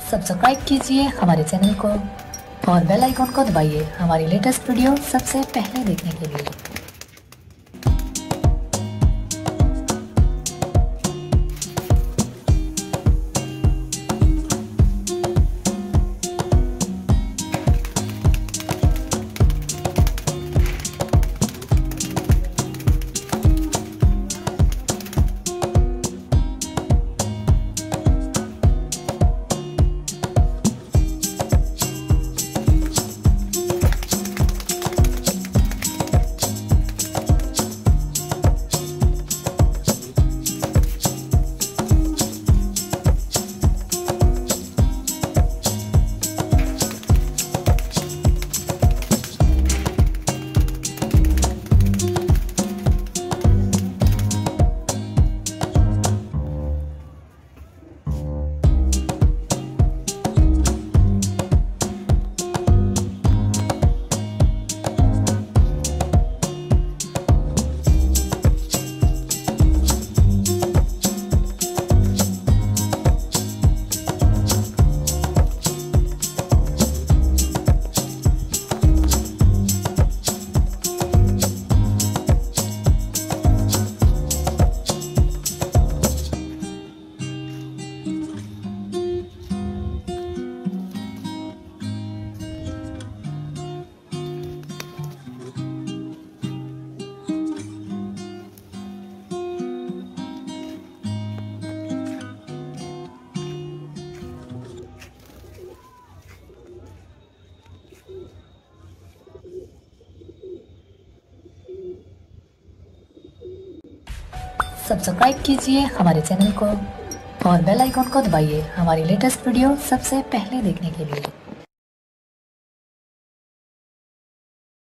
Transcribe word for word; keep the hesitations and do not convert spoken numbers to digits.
Subscribe कीजिए हमारे channel को और बेल आइकन को दबाइए हमारी लेटेस्ट वीडियो सबसे पहले देखने के लिए। सब्सक्राइब कीजिए हमारे चैनल को और बेल आइकन को दबाइए हमारी लेटेस्ट वीडियो सबसे पहले देखने के लिए।